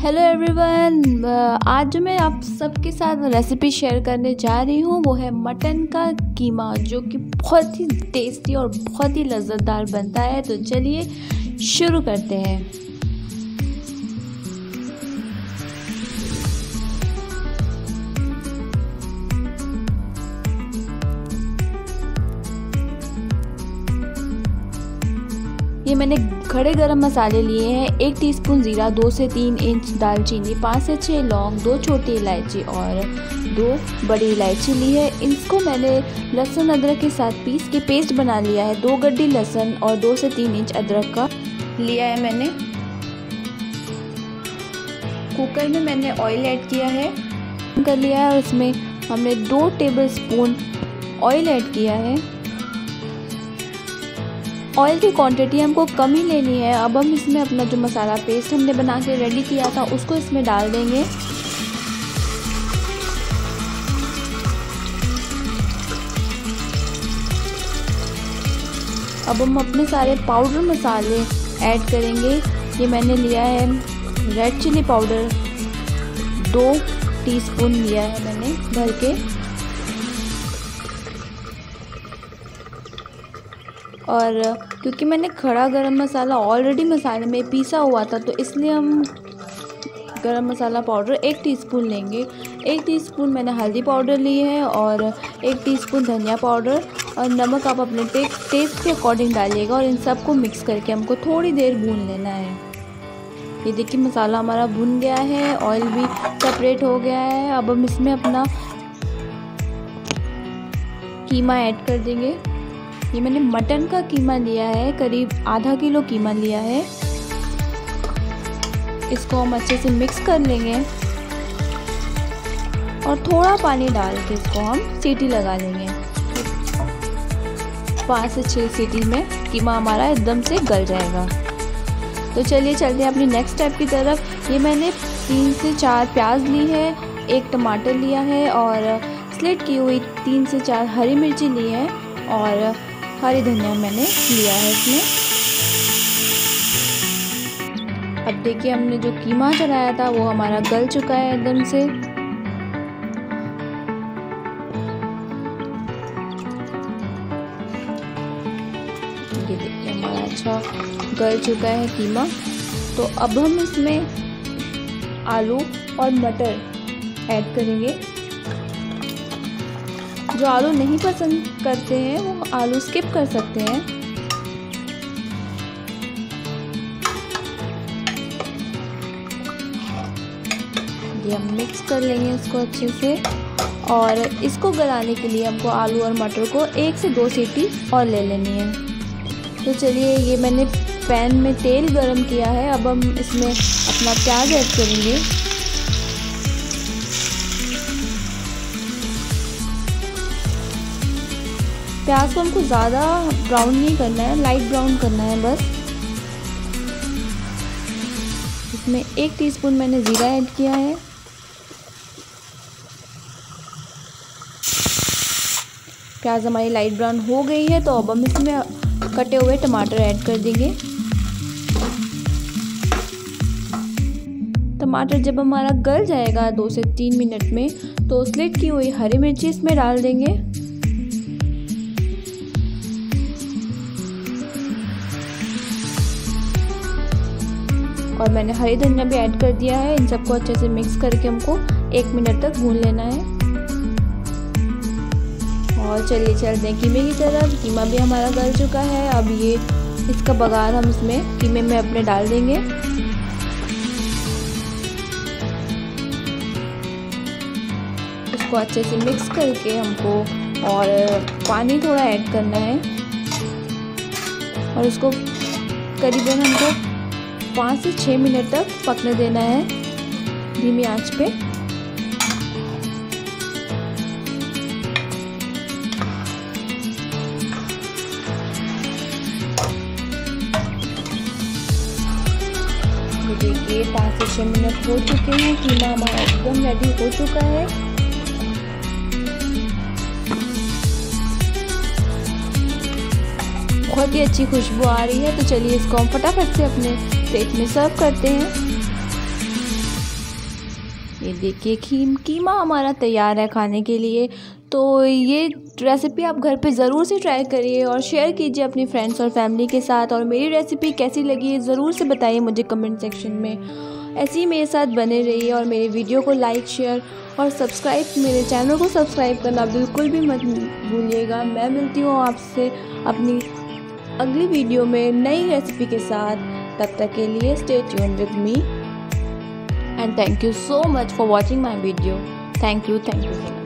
Hello everyone, आज जो मैं आप सबके साथ रेसिपी शेयर करने जा रही हूँ वो है मटन का कीमा, जो कि बहुत ही टेस्टी और बहुत ही लज़्ज़तदार बनता है। तो चलिए शुरू करते हैं। ये मैंने खड़े गरम मसाले लिए हैं, 1 टीस्पून ज़ीरा, 2 से 3 इंच दालचीनी, 5 से 6 लौंग, 2 छोटी इलायची और 2 बड़ी इलायची ली है। इसको मैंने लहसुन अदरक के साथ पीस के पेस्ट बना लिया है। 2 गड्डी लहसुन और 2 से 3 इंच अदरक का लिया है मैंने। कुकर में मैंने ऑयल ऐड किया है, कर लिया है और इसमें हमने 2 टेबलस्पून ऑयल ऐड किया है। ऑयल की क्वांटिटी हमको कम ही लेनी है। अब हम इसमें अपना जो मसाला पेस्ट हमने बना के रेडी किया था उसको इसमें डाल देंगे। अब हम अपने सारे पाउडर मसाले ऐड करेंगे। ये मैंने लिया है रेड चिली पाउडर, 2 टीस्पून लिया है मैंने भर के, और क्योंकि मैंने खड़ा गरम मसाला ऑलरेडी मसाले में पीसा हुआ था तो इसलिए हम गरम मसाला पाउडर 1 टीस्पून लेंगे। 1 टीस्पून मैंने हल्दी पाउडर ली है और 1 टीस्पून धनिया पाउडर, और नमक आप अपने टेस्ट के अकॉर्डिंग डालिएगा। और इन सबको मिक्स करके हमको थोड़ी देर भून लेना है। ये देखिए मसाला हमारा भुन गया है, ऑयल भी सेपरेट हो गया है। अब हम इसमें अपना कीमा ऐड कर देंगे। ये मैंने मटन का कीमा लिया है, करीब आधा किलो कीमा लिया है। इसको हम अच्छे से मिक्स कर लेंगे और थोड़ा पानी डाल के इसको हम सीटी लगा लेंगे। 5 से 6 सीटी में कीमा हमारा एकदम से गल जाएगा। तो चलिए चलते हैं अपनी नेक्स्ट स्टेप की तरफ। ये मैंने 3 से 4 प्याज ली है, 1 टमाटर लिया है और स्लिट की हुई 3 से 4 हरी मिर्ची ली है और हरी धनिया मैंने लिया है इसमें। अब देखिए हमने जो कीमा चढ़ाया था वो हमारा गल चुका है एकदम से। ये देखिए हमारा अच्छा गल चुका है कीमा। तो अब हम इसमें आलू और मटर ऐड करेंगे। जो आलू नहीं पसंद करते हैं वो आलू स्किप कर सकते हैं। ये हम मिक्स कर लेंगे इसको अच्छे से, और इसको गलाने के लिए हमको आलू और मटर को 1 से 2 सीटी और ले लेनी है। तो चलिए ये मैंने पैन में तेल गरम किया है। अब हम इसमें अपना प्याज ऐड करेंगे। प्याज को हमको ज़्यादा ब्राउन नहीं करना है, लाइट ब्राउन करना है बस। इसमें 1 टीस्पून मैंने ज़ीरा ऐड किया है। प्याज हमारी लाइट ब्राउन हो गई है तो अब हम इसमें कटे हुए टमाटर ऐड कर देंगे। टमाटर जब हमारा गल जाएगा 2 से 3 मिनट में तो स्लिट की हुई हरी मिर्ची इसमें डाल देंगे। और मैंने हरी धनिया भी ऐड कर दिया है। इन सबको अच्छे से मिक्स करके हमको 1 मिनट तक भून लेना है। और चलिए चलते हैं कीमे की तरफ। कीमा भी हमारा गल चुका है। अब ये इसका बघार हम इसमें कीमे में अपने डाल देंगे। इसको अच्छे से मिक्स करके हमको और पानी थोड़ा ऐड करना है और इसको करीबन हमको 5 से 6 मिनट तक पकने देना है धीमी आंच पे। देखिए 5 से 6 मिनट हो चुके हैं। कीमा हमारा एकदम रेडी हो चुका है। बहुत ही अच्छी खुशबू आ रही है। तो चलिए इसको हम फटाफट से अपने प्लेट में सर्व करते हैं। ये देखिए कीमा हमारा तैयार है खाने के लिए। तो ये रेसिपी आप घर पे ज़रूर से ट्राई करिए और शेयर कीजिए अपनी फ्रेंड्स और फैमिली के साथ। और मेरी रेसिपी कैसी लगी ज़रूर से बताइए मुझे कमेंट सेक्शन में। ऐसे ही मेरे साथ बने रहिए और मेरे वीडियो को लाइक शेयर और सब्सक्राइब, मेरे चैनल को सब्सक्राइब करना बिल्कुल भी मत भूलिएगा। मैं मिलती हूँ आपसे अपनी अगली वीडियो में नई रेसिपी के साथ। तब तक के लिए stay tuned with me and thank you so much for watching my video. Thank you so much.